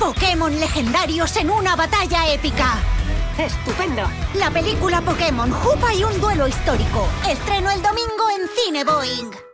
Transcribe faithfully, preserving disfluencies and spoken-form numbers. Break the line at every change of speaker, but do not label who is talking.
Pokémon legendarios en una batalla épica.
¡Estupendo!
La película Pokémon, Hoopa y un duelo histórico. Estreno el domingo en Cine Boing.